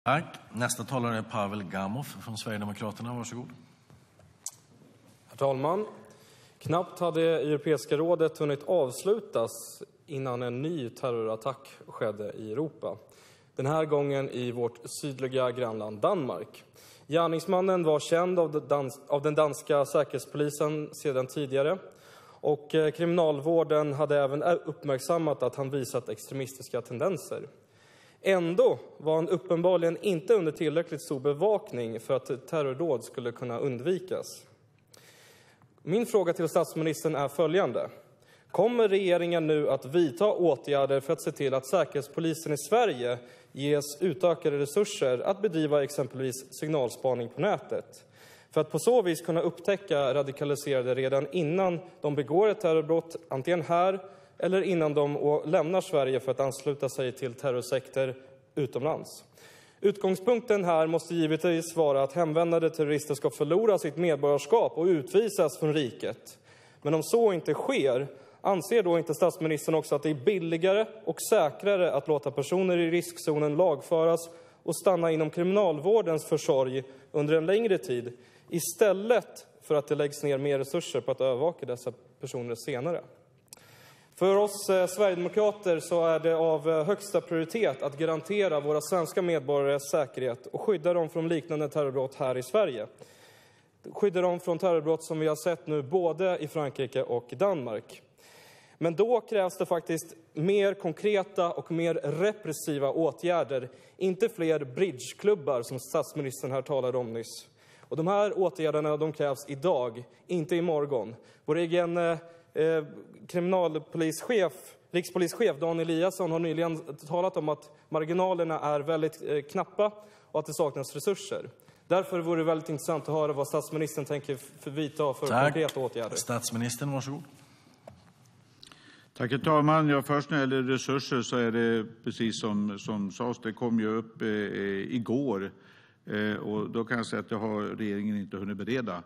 Tack. Nästa talare är Pavel Gamov från Sverigedemokraterna. Varsågod. Herr talman, knappt hade Europeiska rådet hunnit avslutas innan en ny terrorattack skedde i Europa. Den här gången i vårt sydliga grannland Danmark. Gärningsmannen var känd av den danska säkerhetspolisen sedan tidigare. Och kriminalvården hade även uppmärksammat att han visat extremistiska tendenser. Ändå var han uppenbarligen inte under tillräckligt stor bevakning för att terrordåd skulle kunna undvikas. Min fråga till statsministern är följande. Kommer regeringen nu att vidta åtgärder för att se till att Säkerhetspolisen i Sverige ges utökade resurser att bedriva exempelvis signalspaning på nätet? För att på så vis kunna upptäcka radikaliserade redan innan de begår ett terrorbrott, antingen här eller innan de lämnar Sverige för att ansluta sig till terrorsekter utomlands. Utgångspunkten här måste givetvis vara att hemvändande terrorister ska förlora sitt medborgarskap och utvisas från riket. Men om så inte sker, anser då inte statsministern också att det är billigare och säkrare att låta personer i riskzonen lagföras och stanna inom kriminalvårdens försorg under en längre tid, istället för att det läggs ner mer resurser på att övervaka dessa personer senare? För oss Sverigedemokrater så är det av högsta prioritet att garantera våra svenska medborgares säkerhet och skydda dem från liknande terrorbrott här i Sverige. Skydda dem från terrorbrott som vi har sett nu både i Frankrike och Danmark. Men då krävs det faktiskt mer konkreta och mer repressiva åtgärder, inte fler bridgeklubbar som statsministern här talade om nyss. Och de här åtgärderna de krävs idag, inte imorgon. Vår egen rikspolischef Dan Eliasson har nyligen talat om att marginalerna är väldigt knappa och att det saknas resurser. Därför vore det väldigt intressant att höra vad statsministern tänker vidta för konkreta åtgärder. Statsministern, varsågod. Tack herr talman. Ja, först när det gäller resurser så är det precis som sades, det kom ju upp igår. Och då kan jag säga att det har regeringen inte hunnit bereda.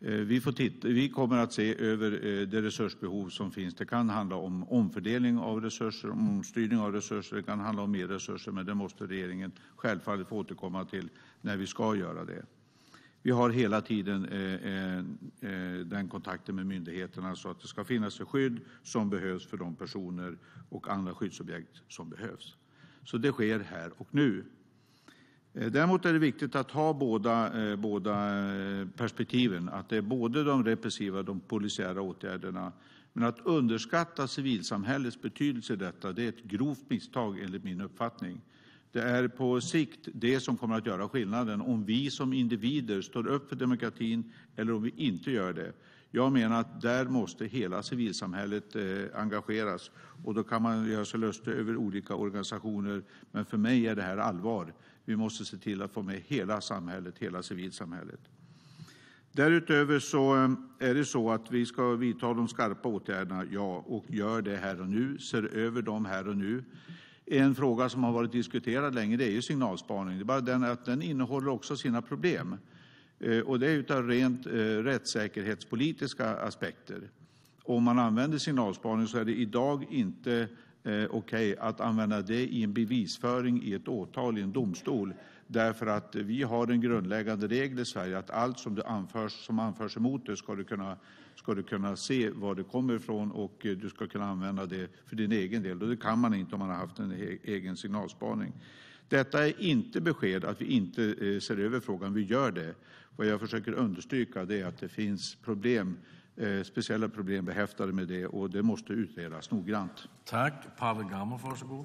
Vi kommer att se över det resursbehov som finns. Det kan handla om omfördelning av resurser, om omstyrning av resurser. Det kan handla om mer resurser, men det måste regeringen självfallet få återkomma till när vi ska göra det. Vi har hela tiden den kontakten med myndigheterna så att det ska finnas det skydd som behövs för de personer och andra skyddsobjekt som behövs. Så det sker här och nu. Däremot är det viktigt att ha båda perspektiven, att det är både de repressiva och de polisiära åtgärderna. Men att underskatta civilsamhällets betydelse i detta, det är ett grovt misstag enligt min uppfattning. Det är på sikt det som kommer att göra skillnaden om vi som individer står upp för demokratin eller om vi inte gör det. Jag menar att där måste hela civilsamhället engageras och då kan man göra sig lustig över olika organisationer. Men för mig är det här allvar. Vi måste se till att få med hela samhället, hela civilsamhället. Därutöver så är det så att vi ska vidta de skarpa åtgärderna, ja, och gör det här och nu, ser över dem här och nu. En fråga som har varit diskuterad länge, det är ju signalspaning. Det är bara den att den innehåller också sina problem. Och det är utav rent rättssäkerhetspolitiska aspekter. Om man använder signalspaning så är det idag inte okej att använda det i en bevisföring i ett åtal i en domstol. Därför att vi har en grundläggande regel i Sverige att allt som anförs emot det ska du kunna se var det kommer ifrån och du ska kunna använda det för din egen del. Och det kan man inte om man har haft en egen signalspaning. Detta är inte besked att vi inte ser över frågan, vi gör det. Vad jag försöker understryka det är att det finns problem, speciella problem behäftade med det och det måste utredas noggrant. Tack. Pavel Gamov, varsågod.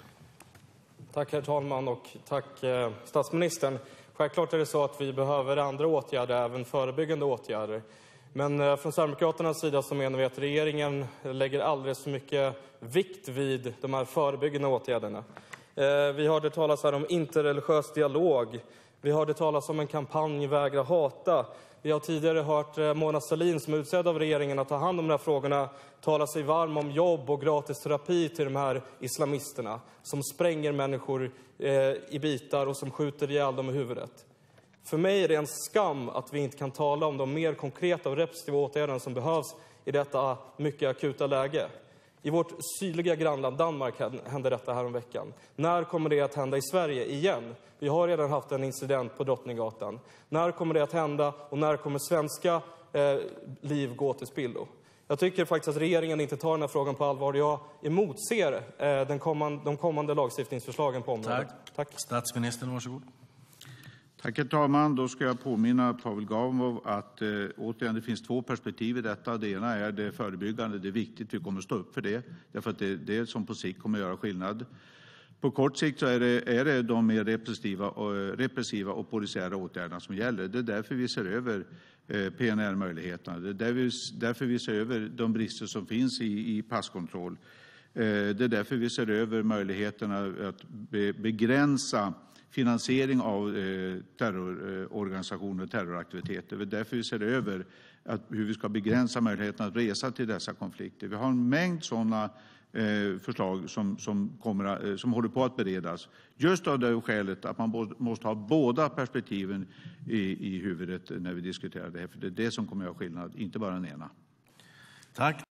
Tack herr talman och tack statsministern. Självklart är det så att vi behöver andra åtgärder, även förebyggande åtgärder. Men från Sverigedemokraternas sida så menar vi att regeringen lägger alldeles för mycket vikt vid de här förebyggande åtgärderna. Vi hörde talas här om interreligiös dialog. Vi hörde talas om en kampanj Vägra hata. Vi har tidigare hört Mona Sahlin som är utsedd av regeringen att ta hand om de här frågorna tala sig varm om jobb och gratis terapi till de här islamisterna som spränger människor i bitar och som skjuter ihjäl dem i huvudet. För mig är det en skam att vi inte kan tala om de mer konkreta och repressiva åtgärderna som behövs i detta mycket akuta läge. I vårt sydliga grannland Danmark hände detta här om veckan. När kommer det att hända i Sverige igen? Vi har redan haft en incident på Drottninggatan. När kommer det att hända och när kommer svenska liv gå till spillo? Jag tycker faktiskt att regeringen inte tar den här frågan på allvar. Jag emotser de kommande lagstiftningsförslagen på området. Tack. Statsministern, varsågod. Tack, herr talman. Då ska jag påminna Pavel Gamov att återigen, det finns två perspektiv i detta. Det ena är det förebyggande. Det är viktigt. Vi kommer att stå upp för det. Därför att det är det som på sikt kommer att göra skillnad. På kort sikt så är det de mer repressiva och polisiära åtgärderna som gäller. Det är därför vi ser över PNR-möjligheterna. Det är därför vi ser över de brister som finns i passkontroll. Det är därför vi ser över möjligheterna att begränsa finansiering av terrororganisationer och terroraktiviteter. Det är därför vi ser över hur vi ska begränsa möjligheten att resa till dessa konflikter. Vi har en mängd sådana förslag som håller på att beredas. Just av det skälet att man måste ha båda perspektiven i huvudet när vi diskuterar det här. För det är det som kommer att göra skillnad, inte bara den ena. Tack.